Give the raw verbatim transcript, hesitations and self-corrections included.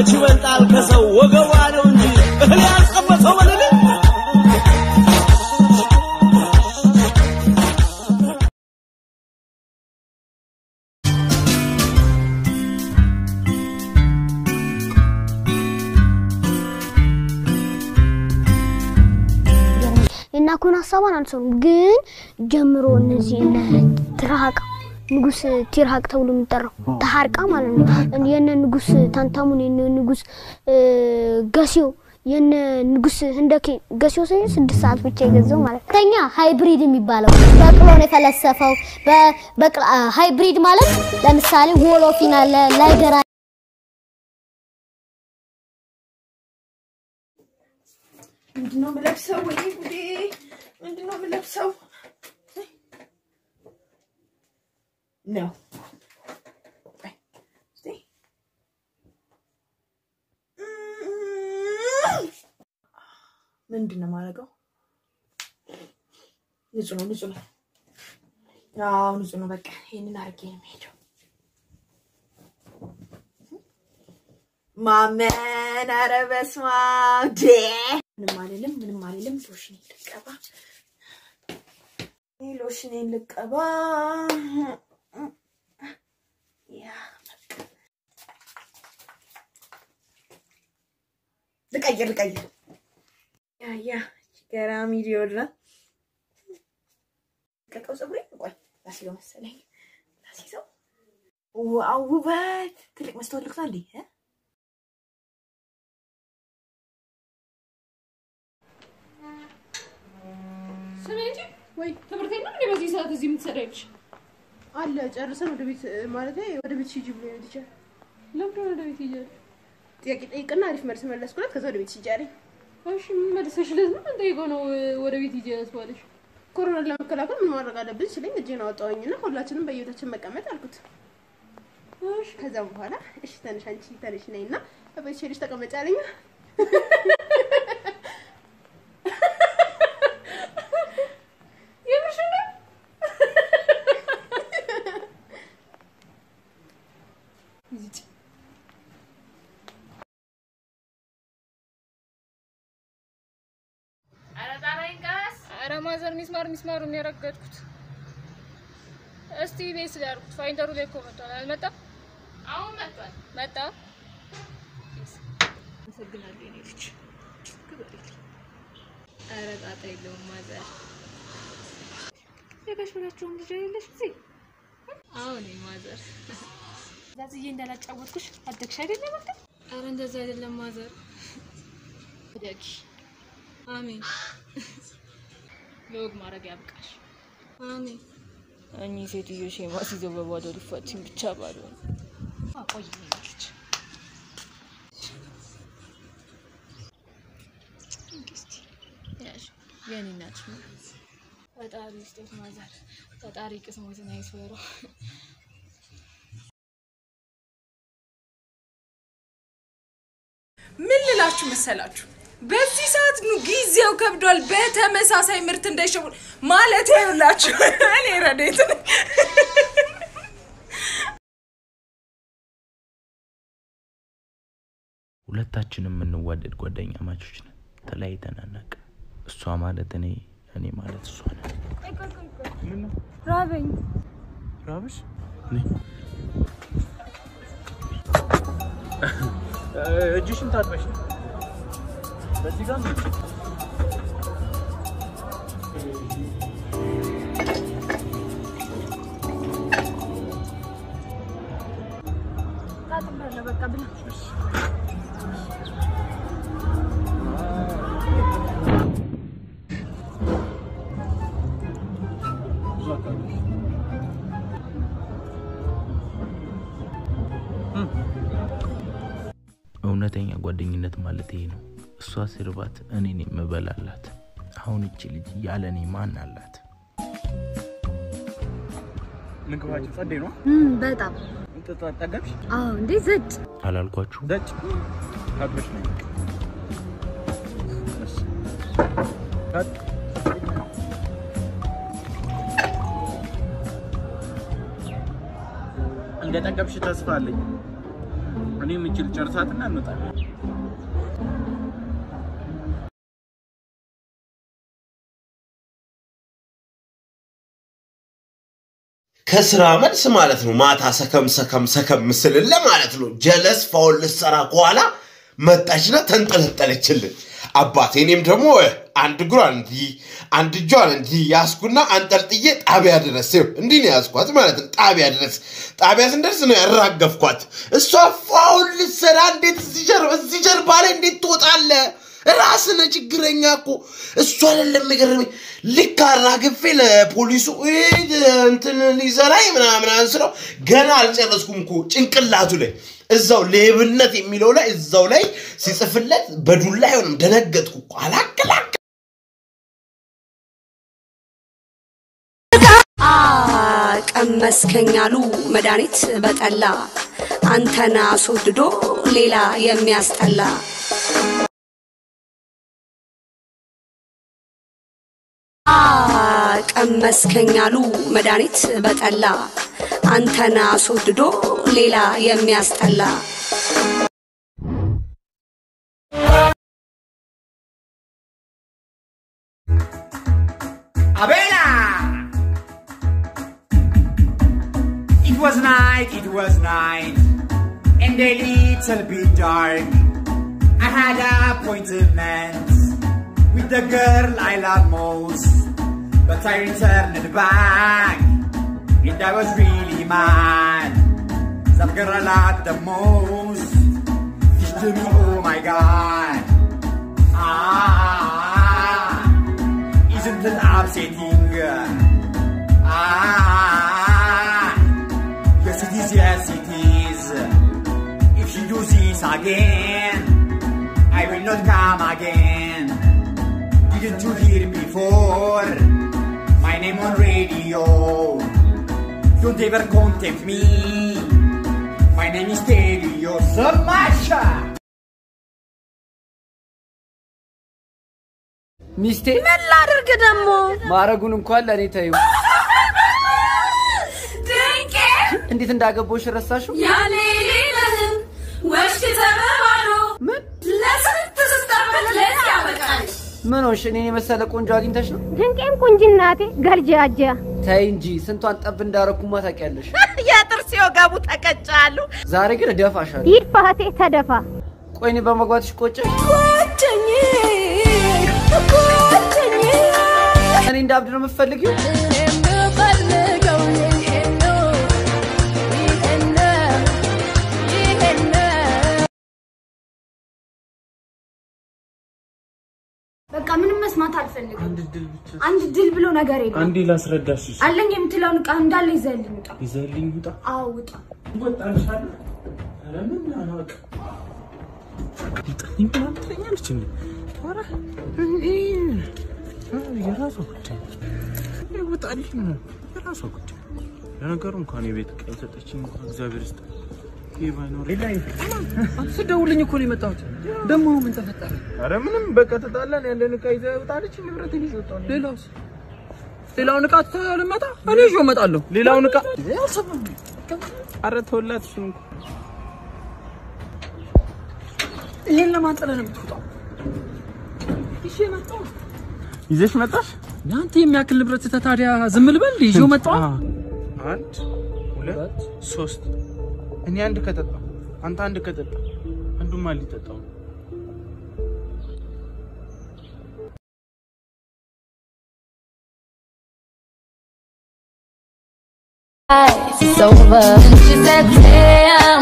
መች ይበልጣል ከሰው ወገቧ ነው እንጂ እህል ያስቀመሰው ወለለ እና ኩና ሐሳባን አንሰው ግን ጀምሮ እነዚህ ትራቅ ንጉስ ቲርሃቅ ተብሎ የሚጠራው ተሐርቃ ማለት ነው የነ ንጉስ ታንታሙን የነ ንጉስ ገሲዮ የነ ንጉስ ህንደኬ ገሲዮ ስድስት ሰዓት ብቻ ይገዛው ማለት ተኛ ሃይብሪድ የሚባለው በቅሎ ነው ፈለሰፈው በቅሎ ሃይብሪድ ማለት ለምሳሌ ሆሎፊና ላይደራ ምንድነው መለብሰው ወይ ጉዴ ምንድነው መለብሰው No. Okay. Stay. ምንድነው ማረጋው? ንጹህ ነው ንጹህ ነው። ያው ንጹህ ነው በቃ ይሄንን አርጌ ነው የምሄደው። ማመን ኧረ በስመ አብ ደ ምንም አይደለም ምንም አይደለም ሎሽን ልቀባ ሎሽን ልቀባ ያ ልቀይር ልቀይር ያ ያ ገራሚ ዲዮድራ ከቀው ፀጉሬ ቆይ ላሲው መሰለኝ ላሲው ዋው ውበት ትልቅ መስታወት ልክታ እንዴ እ ሰሜጂ ወይ ትምርቴና ምን በዚህ ሰዓት እዚህ የምትሰራይልሽ አለ ጨርሰን ወደ ቤት ማለት ወደ ቤት ሂጂ ብሎ ይልቻል ለምን ወደ ቤት ይያል ጥያቄ ጠይቅና አሪፍ መልስ መለስኩለት ከዛ ወደ ቤት ሂጂ እሺ መልሰሽ ለምን እንጠይቀው ነው ወደ ቤት ሂጂ ያስባለሽ ኮሮና ለመከላከል ምን ማድረግ አለብን ስለኝ እጄን አወጣውኝና ሁላችንም በየቤታችን መቀመጥ አልኩት እሺ ከዛ በኋላ እሺ ተነሽ አንቺ ተነሽ ነይና በቤት ሄደሽ ተቀመጪ አለኝ ማዘር ሚስማር ሚስማሩ ነው ያረጋግጥኩት እስቲ ቤስ ያርኩት ፋይንደሩ ላይ ኮመንታል አልመጣም አሁን መጣል መጣ ሰግናለሁ እኔ ልጅ ክብሪት አረጋጣ የለውም ማዘር የከሽፈላችሁም ልጅ አይደለሽ እዚህ አሁን ማዘር ዛዝዬ እንዳላጫወትኩሽ አደግሽ አይደለም እንዴ አረ እንደዛ አይደለም ማዘር ደግ አሜን ሎግ ማረግ ያብቃሽ አሜን እኔ ሴትዮ ሼማ ሲዘው በባዶ ሊፈትም ብቻ ባዶ አቆይኝ ልጅ እንግስቲ ያሽ የኔ ናት ፈጣሪ ስጦት ማዘር ፈጣሪ ቅስሞትን አይስወሩ ምን ልላችሁ መሰላችሁ በዚህ ሰዓት ነው ጊዜው ከብዷል በተመሳሳይ ምርት እንዳይሸውል ማለት ይኸውላችሁ እኔ ረዴት ሁለታችንም እንዋደድ ጓደኛ ማቾች ነን ተለያይተን አናውቅ እሷ ማለት እኔ እኔ ማለት እሷ ነን ምን ነው ራበኝ ራብሽ ነይ እጅሽን ታጥበሽ በዚህ ጋር ነው ታጥበለ በቃ ብላ እውነተኛ ጓደኝነት ማለት ይሄ ነው እሷ ሲርባት እኔ ነኝ መበላላት አሁን እቺ ልጅ ያለኔ ማን አላት ምግባችሁ ጸዴ ነው እም በጣም ተጣጣገብሽ አዎ እንዴ ዘጭ አላልኳችሁ ዘጭ ታጥበሽ ነው ታጥ እንደጠገብሽ ተስፋ አለኝ እኔ እኔ ምንጭል ጨርሳትና እንወጣለን ከስራ መልስ ማለት ነው ማታ ሰከም ሰከም ሰከም ምስልለ ማለት ነው ጀለስ ፋውል ልሰራ ቋላ መጣችና ተንጠለጠለችልኝ አባቴ እኔም ደግሞ አንድ ግሯን እንዲ አንድ ጆን እንዲ ያስኩና አንጠልጥዬ ጣቢያ ድረስ እንዲ ነው ያስኳት ማለት ነው ጣቢያ ድረስ ጣቢያ ስንደርስ ነው ያራገፍኳት እሷ ፋውል ልሰራ እንዴት እዚህ ጀርባ እዚህ ጀርባ ላይ እንዴት ትወጣለ ራስነ ችግረኛ እኮ እሷ አይደለም የሚገርመኝ ልካራ ግፌ ለፖሊሱ እንትን ሊዘራይ ምናምን አንስለው ገና አልጨረስኩም እኮ ጭንቅላቱ ላይ እዛው ሌብነት የሚለው ላይ እዛው ላይ ሲጽፍለት በዱላ ይሆንም ደነገጥኩ እኮ አላከላክ ቀመስከኛሉ መድኃኒት በጠላ አንተና አስወድዶ ሌላ የሚያስጠላ ቀመስከኛሉ መድኃኒት በጠላ አንተና አስወድዶ ሌላ የሚያስጠላ Abela! It was night, it was night, and a little bit dark. I had appointments with the girl I love most, but I returned back, and I was really mad. That girl I loved the most, she told me, oh my God, ah, isn't it upsetting? Ah, yes it is, yes it is. If she does this again, I will not come again. Didn't you hear before my name on radio? Don't ever contact me. My name is Stereo Samasha. ሚስቴ ምን ላድርግ ደሞ ማረጉን እንኳን ለኔ ታዩ ድንቄ እንዴት እንዳገቦሽ ረሳሽው ያኔ ሌለህም ወሽክ ተበባሎ ምን ለስንት ስታበት ለዚህ ያበቃል ምን ሆንሽ እኔን የመሰለ ቆንጆ አግኝተሽ ነው ድንቄም ቁንጅናቴ ገልጃጃ ታይ እንጂ ስንቷን ጠብ እንዳረኩማ ታውቂያለሽ ያጥርስ ይወጋቡ ተቀጫሉ ዛሬ ግን ደፋሻለሁ ይድፋቴ ተደፋ ቆይኔ በመግባትሽ ቆጨሽ ቆጨኝ ቆጨኝ እኔ እንዳብድ ነው የምፈልጊው እኔም በፈልገው ይሄን ነው ይሄን ነው ይሄን ነው በቃ ምንም መስማት አልፈልግም አንድ ድል ብቻ አንድ ድል ብሎ ነገር የለም አንዴ ላስረዳሽ አለኝ የምትለው ንቃ እንዳለ ይዘልኝ ውጣ ይዘልኝ ውጣ አው ውጣ ወጣልሻል ለምን አናውቅ ይጥኝ ብላንተኛልሽ እንዴ ኧረ የራሱ ጉዳይ ይወጣልኝ ነው የራሱ ጉዳይ ለነገሩ እንኳን የቤት ቀይ ሰጠችኝ እግዚአብሔር ይስጥ ይባይኖር ላይ አትደውልኝ እኮ ነው የመጣሁት ደሞ ምን ተፈጠረ አረ ምንም በቃ ተጣላን ያለን ቀይ ዘውጣለች ንብረትን ይዘውጣው ሌላውስ ሌላው ንቃት ተለመጣ እኔ ይዤው እመጣለሁ ሌላው ንቃ ያሰበም አረ ተወላትሽ ይሄን ለማንጠለ ነው የምትወጣው እሺ መጣው ይዘሽ መጣሽ ያንተ የሚያክል ንብረት ተታዲያ ዝም ልበል ይዤው መጣው አንድ ሁለት ሶስት እኔ አንድ ከተጣ አንተ አንድ ከተጣ አንዱ ማን ሊጠጣው It's over. She said, damn.